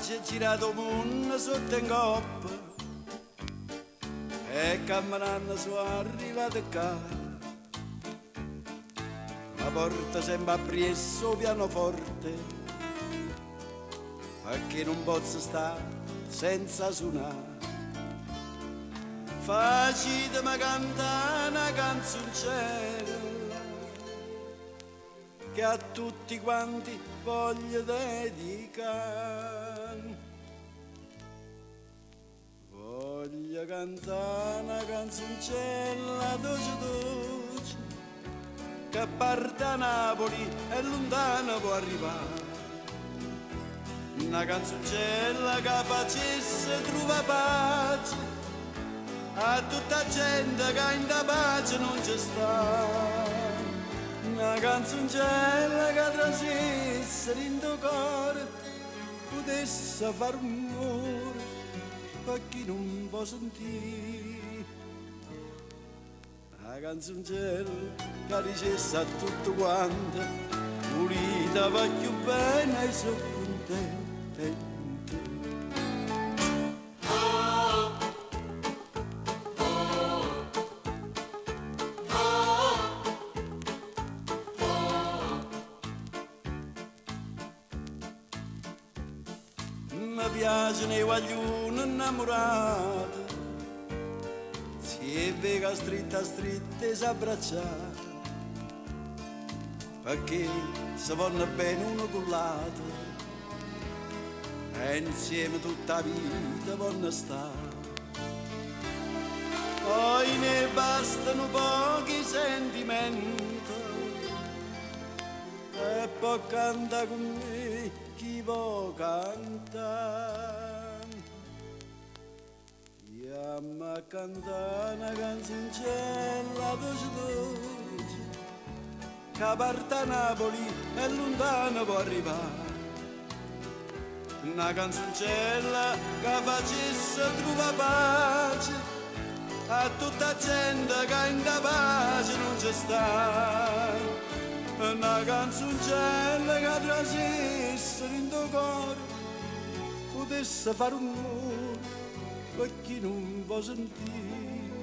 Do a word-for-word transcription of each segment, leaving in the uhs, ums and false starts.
c'è girato il mondo sotto in coppa e camminando sono arrivato qua. La porta sempre appresso pianoforte perché non posso stare senza suonare. Facitemi cantare una canzoncella che a tutti quanti voglio dedicare. Voglio cantare una canzoncella dolce dolce che parte da Napoli e lontano può arrivare. Una canzoncella che facesse trovare pace a tutta gente che in da pace non ci sta. Una canzoncella che trasesse in tuo cuore potesse far rumore per chi non può sentire. Una canzoncella che dicesse a tutto quanto pulita va più bene e sono contento. Mi piacciono i guaglioni innamorati, si vega stritta stritta e si abbracciare, perché si vanno bene uno con l'altro e insieme tutta la vita vanno a stare. Poi ne bastano pochi sentimenti e poi canta con me chi vuol cantare. Chiama a cantare una canzoncella dolce dolce che parte a Napoli e lontano può arrivare. Una canzoncella che facesse trovare pace a tutta gente che in da pace non c'è sta. Una canzoncella che trasesse in tuo cuore potesse fare un rumore per chi non può sentire.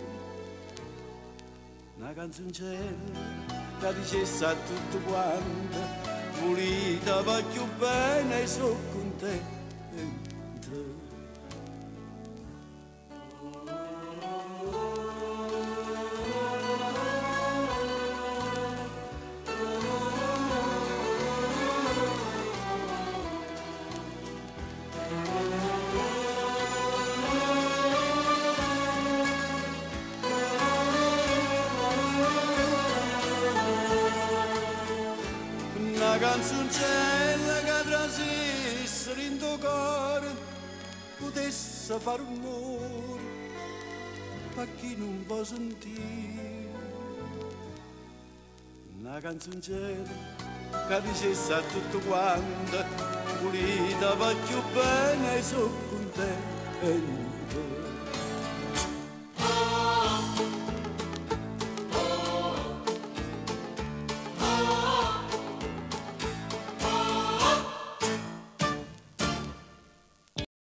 Una canzoncella che dicesse a tutto quanto pulita va più bene e sono contento. Una canzoncella che trasesse in tuo cuore potesse fare rumore per chi non può sentire. Una canzoncella che dicesse a tutto quanto pulita va più bene e sono contento.